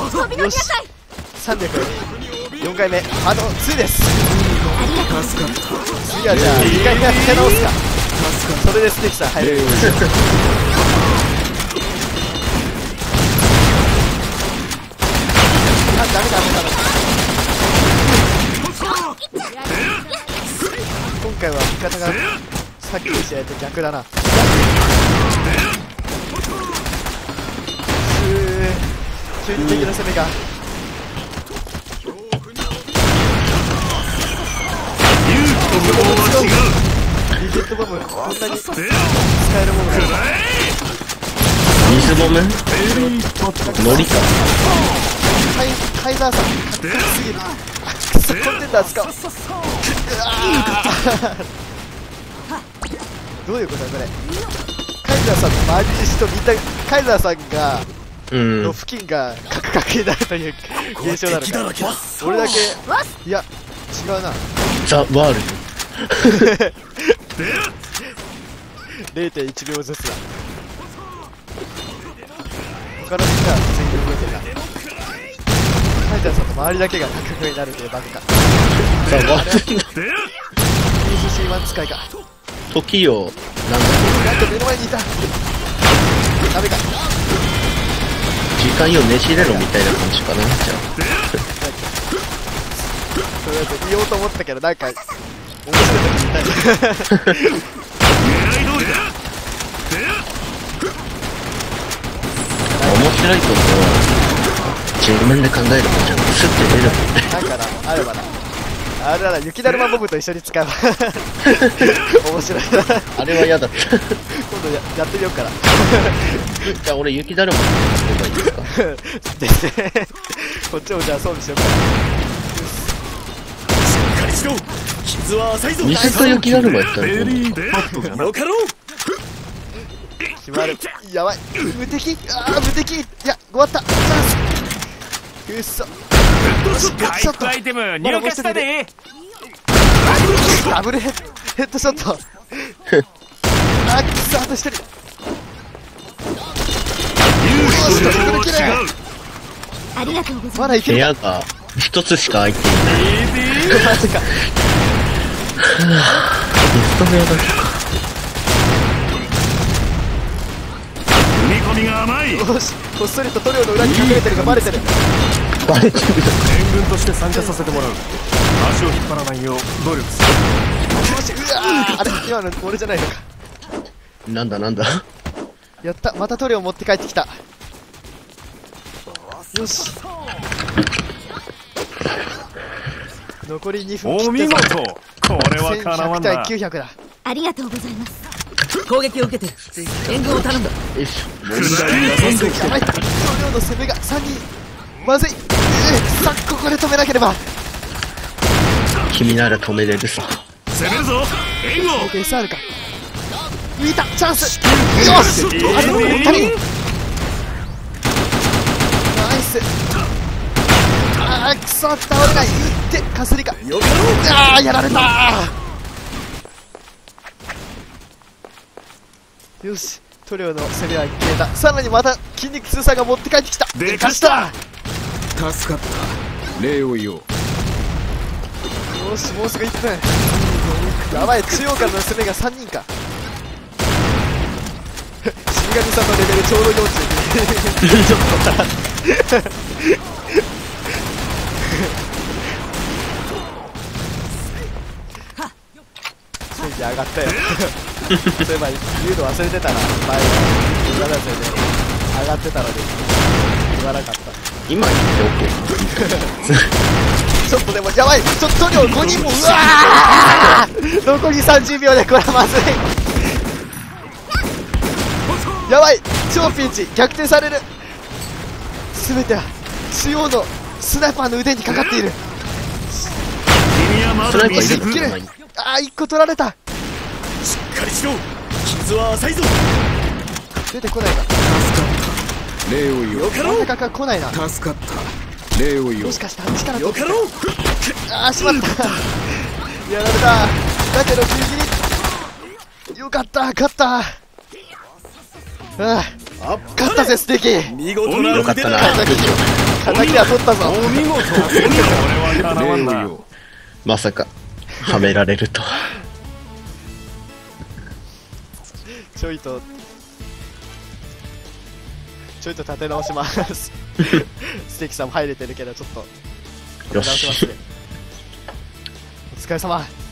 よし、304回目ハード2です。次はじゃあ2回目は手直すか。それでステーキさん入れる。あ、ダメ。今回は味方がさっきの試合と逆だな。中二的な攻めがリジェットボム、こんなに使えるものが水ボムノリかカイザーさんかっこすぎる。クソコンテンダー使おう。どういうことだこれ。カイザーさんの周りの人みんなカイザーさんがの付近がカクカクになるという現象なのか。俺だけいや違うな。 ザ・ワールド0.1 秒ずつだ。 他の人は全然動いてるな。カイザーさんの周りだけがカクカクになるというバカか。 ザ・ワールド PCC1 使いか。 時よなんと目の前にいた。ダメか。 時間よねじれろみたいな感じかな。じゃあとりあえず言おうと思ったけどなんか面白い時みたいな。 面白いことは自分で考えるもんじゃなくスッて出るもんね。 なんかな、あればな。あれなら雪だるまボブと一緒に使えば面白いな。 あれは嫌だった。 今度やってみようかな。 じゃあ俺雪だるまやればいいですか。 ですね。こっちもじゃあ装備しようかな。 しっかりしろ、傷は浅いぞ。 水と雪だるまやったらよかろう。 決まる。やばい、無敵。ああ無敵。いや終わった。チャンス。くっそ。 回復アイテム入荷したで。 ダブルヘッドショット。あっくそ、あと1人。 ありがとうございます。 まだいける。 部屋が一つしか空いていない。 マジか。 リスト部屋だけか。 踏み込みが甘い。 よし、こっそりと塗料の裏に隠れてるがバレてる。 バレてる。 援軍として参加させてもらう。足を引っ張らないよう努力する。 よし、うわー、あれ今の俺じゃないのか。 なんだやった、また塗料持って帰ってきた。よし、残り2分お見事。これはかなわ 1100 ん対な。 900だ。 ありがとうございます。攻撃を受けて援軍を頼んだ。 よいし問題なさそう。 やばい、塗料の攻めが3人まずい。さあここで止めなければ。 ょ。君なら止めれるさ。 攻めるぞ。援護。 SR か。浮いた、チャンス。よし、あれ残り2人。ナイス。あーくそ、倒れない。いってかすりか。あーやられた。よし、塗料の攻めは消えた。さらにまた筋肉通さんが持って帰ってきた。 でかした。 助かった。礼を言おう。 よし、もうすぐ1分。やばい、中央からの攻めが3人か。死神さんのレベルちょうど42。ちょっと待って。ステージ上がったよ。そういえば言うの忘れてたな。前の17歳で上がってたのに言わなかった。 今言ってちょっとでもやばい、ちょっと量5人も。うわー、残り30秒でこれはまずい。やばい、超ピンチ。逆転される。全ては中央のスナイパーの腕にかかっている。 君はまスナイパーだ未熟。 いる。 あー1個取られた。 しっかりしろ。傷は浅いぞ。 出てこないか。 助かった。礼を言おう。 真ん中から来ないな。 助かった。礼を言おうもし。かしてあっちからよかろう。 あーしまった。やられた。だけどギリギリ。よかった、勝った。ああ、勝ったぜステーキ。 見事なよかったな。 神崎敵は取ったぞ。 お見事。俺はかなわんな。 礼を言おう。 まさか、はめられるとは。 ちょいと立て直します。ステーキさんも入れてるけど、ちょっとよ立て直しますし。 ね。お疲れ様。